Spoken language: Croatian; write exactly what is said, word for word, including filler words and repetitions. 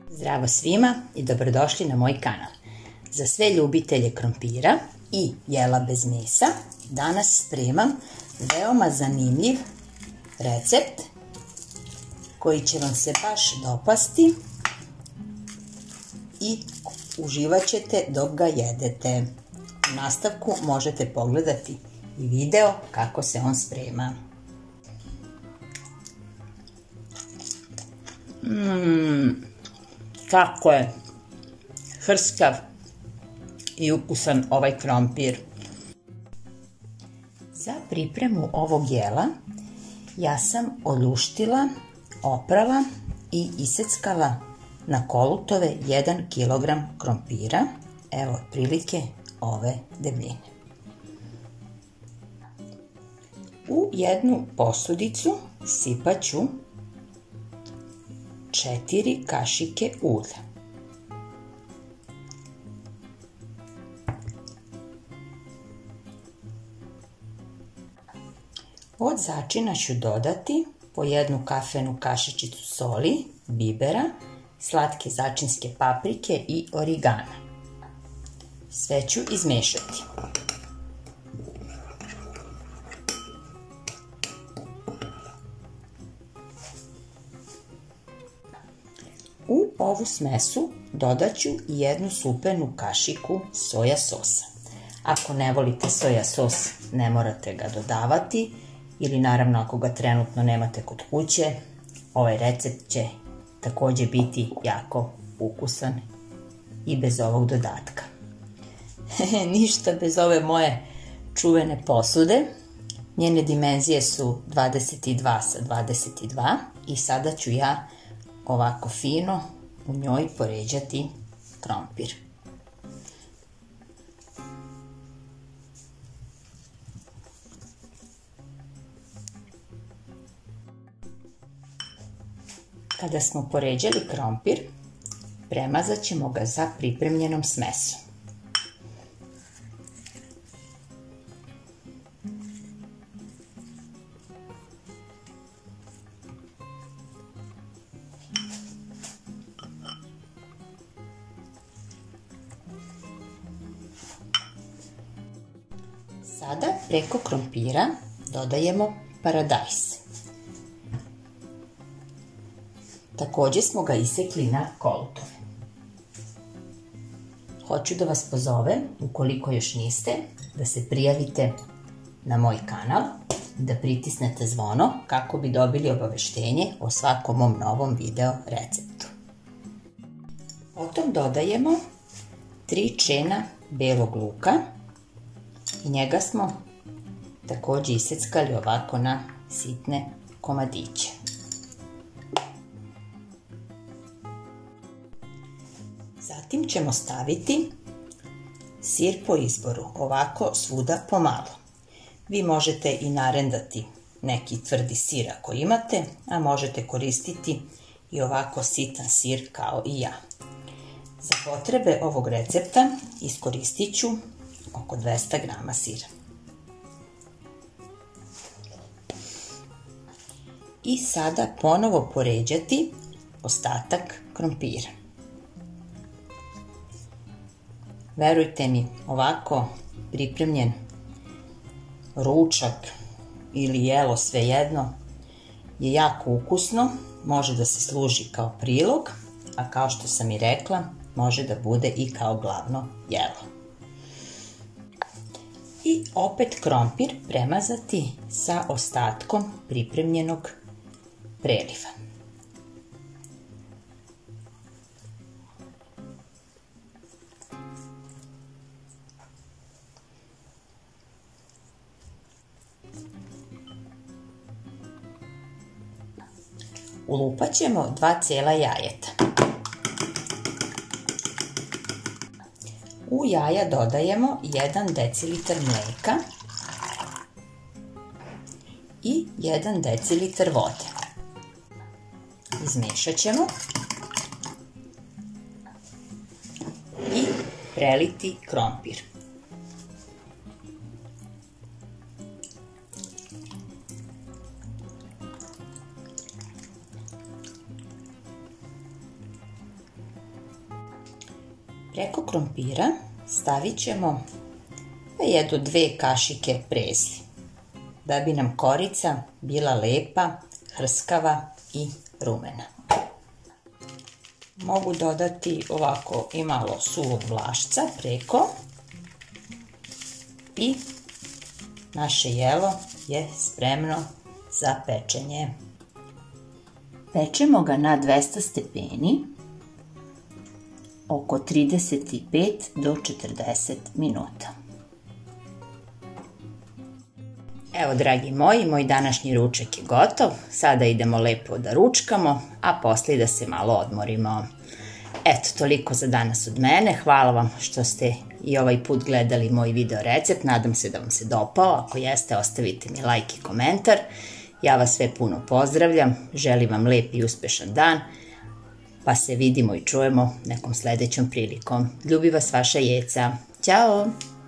Zdravo svima i dobrodošli na moj kanal. Za sve ljubitelje krompira i jela bez mesa danas spremam veoma zanimljiv recept koji će vam se baš dopasti i uživat ćete dok ga jedete. U nastavku možete pogledati i video kako se on sprema. Mmm, kako je hrskav i ukusan ovaj krompir. Za pripremu ovog jela ja sam oljuštila, oprala i iseckala na kolutove jedan kilogram krompira, evo otprilike ove debljine. U jednu posudicu sipat ću četiri kašike ulja. Od začina ću dodati po jednu kafenu kašičicu soli, bibera, slatke začinske paprike i origana. Sve ću izmešati. U ovu smesu dodat ću i jednu supenu kašiku soja sosa. Ako ne volite soja sos, ne morate ga dodavati, ili naravno ako ga trenutno nemate kod kuće, ovaj recept će također biti jako ukusan i bez ovog dodatka. Ništa bez ove moje čuvene posude. Njene dimenzije su dvadeset dva sa dvadeset dva i sada ću ja ovako fino u njoj poređati krompir. Kada smo poređali krompir, premazat ćemo ga za pripremljenom smesom. Sada preko krompira dodajemo paradajz. Također smo ga isekli na kolutove. Hoću da vas pozovem, ukoliko još niste, da se prijavite na moj kanal, da pritisnete zvono kako bi dobili obaveštenje o svakom mom novom video receptu. Potom dodajemo tri čena belog luka i njega smo također iseckali ovako na sitne komadiće. Zatim ćemo staviti sir po izboru, ovako svuda pomalo. Vi možete i narendati neki tvrdi sir ako imate, a možete koristiti i ovako sitan sir kao i ja. Za potrebe ovog recepta iskoristit ću oko dvesta grama sira. I sada ponovo poređati ostatak krompira. Verujte mi, ovako pripremljen ručak ili jelo, svejedno, je jako ukusno, može da se služi kao prilog, a kao što sam i rekla, može da bude i kao glavno jelo. I opet krompir premazati sa ostatkom pripremljenog preliva. Ulupat ćemo dva cijela jajeta. U jaja dodajemo jedan decilitar mlijeka i jedan decilitar vode. Izmešat ćemo i preliti krompir. Preko krompira stavit ćemo jednu dve kašike prezli, da bi nam korica bila lepa, hrskava i rumena. Mogu dodati ovako i malo suvog vlašca preko i naše jelo je spremno za pečenje. Pečemo ga na dvesta stepeni oko trideset pet do četrdeset minuta. Evo, dragi moji, moj današnji ručak je gotov. Sada idemo lepo da ručkamo, a poslije da se malo odmorimo. Eto, toliko za danas od mene. Hvala vam što ste i ovaj put gledali moj video recept. Nadam se da vam se dopao. Ako jeste, ostavite mi like i komentar. Ja vas sve puno pozdravljam. Želim vam lep i uspešan dan. Pa se vidimo i čujemo nekom sledećom prilikom. Ljubi vas vaša Jeca. Ćao!